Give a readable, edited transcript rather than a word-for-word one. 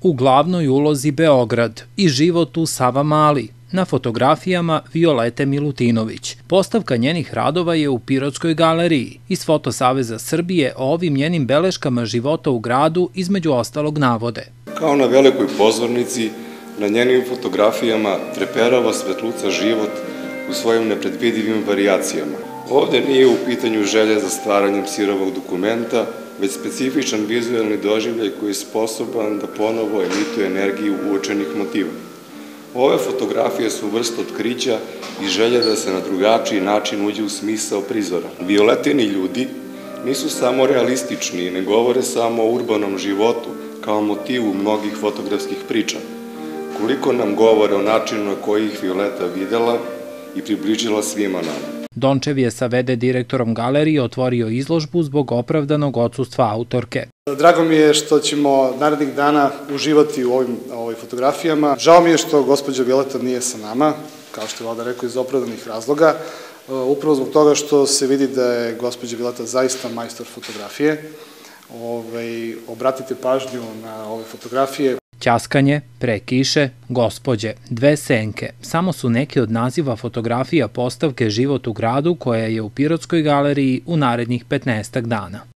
U glavnoj ulozi Beograd i život u Savamali, na fotografijama Violete Milutinović. Postavka njenih radova je u Pirotskoj galeriji. Iz Fotosaveza Srbije o ovim njenim beleškama života u gradu između ostalog navode. Kao na velikoj pozornici, na njenim fotografijama treperava svetluca život u svojim nepredvidivim varijacijama. Ovde nije u pitanju želja za stvaranjem sirovog dokumenta, već specifičan vizualni doživljaj koji je sposoban da ponovo emituje energiju uočenih motiva. Ove fotografije su vrsta otkrića i želja da se na drugačiji način uđe u smisao prizora. Violetini ljudi nisu samo realistični i ne govore samo o urbanom životu kao motivu mnogih fotografskih priča. Koliko nam govore o načinu na koji ih Violeta videla i približila svima nama. Dončev je sa v.d. direktorom galerije otvorio izložbu zbog opravdanog odsustva autorke. Drago mi je što ćemo narednih dana uživati u ovim fotografijama. Žao mi je što gospođa Violeta nije sa nama, kao što je Vlada rekao, iz opravdanih razloga. Upravo zbog toga što se vidi da je gospođa Violeta zaista majstor fotografije. Obratite pažnju na ove fotografije. Ćaskanje, pre kiše, gospođe, dve senke, samo su neki od naziva fotografija postavke Život u gradu koja je u Pirotskoj galeriji u narednih 15 dana.